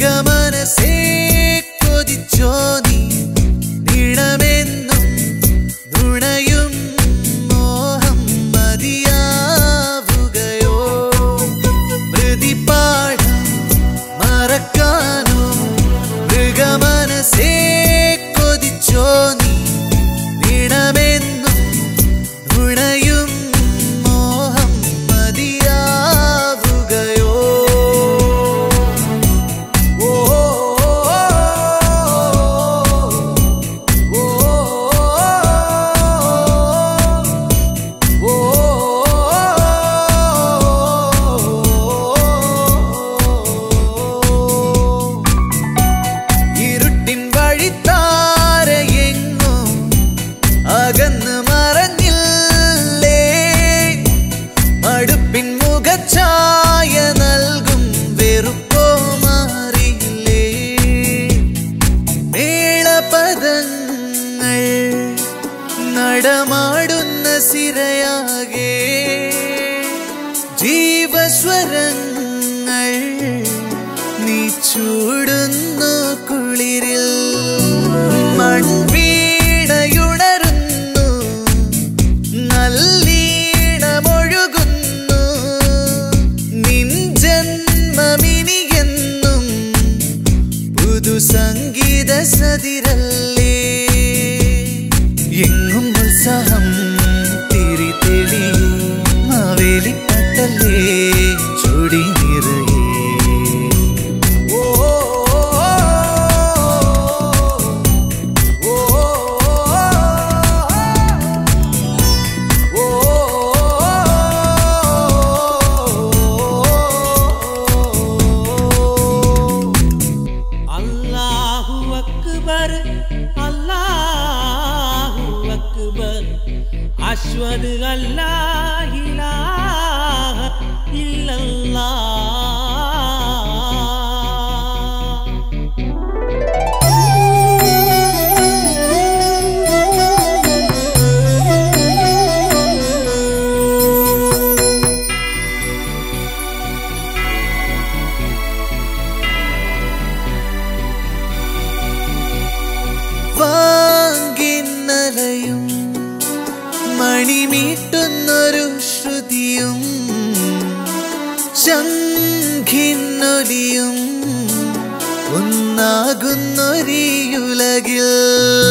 മൃഗമനസേ കൊതിച്ചോ നീ നിണമെന്നും നുണയും മോഹം മതിയാവുകയോ മൃതിപാഠം മറക്കാനോ മൃഗമനസേ കൊതിച്ചോ നീ നിണമെന്നും നുണയും മോഹം മതിയാവുകയോ ഇരുട്ടിൻ വഴിത്താരയെങ്ങോ അകന്ന് മറഞ്ഞില്ലേ മടുപ്പിൻ മുഖഛായ നൽകും വെറുപ്പോ മാറിയില്ലേ മേളപദങ്ങൾ നടമാടുന്ന സിരയാകെ ജീവസ്വരങ്ങൾ നീ ചൂടുന്നു കുളിരിൽ മൺവീണയുണരുന്നു നല്ലീണമൊഴുകുന്നു നിൻ ജന്മമിനിയെന്നും പുതു സംഗീത സതിരല്ലേ എങ്ങും ഉത്സാഹം തിരിതെളി മാവേലിപ്പട്ടല്ലേ ചൊടി നിറയെ അല്ലാഹു അക്ബർ അല്ലാഹു അക്ബർ അശ്ഹദു അല്ലാ ഇലാഹ ഇല്ലല്ലാഹ് വാങ്ങിന്നലയും മണിമീട്ടുന്നൊരു ശ്രുതിയും ശംഖിന്നൊലിയും ഒന്നാകുന്നൊരീയുലകിൽ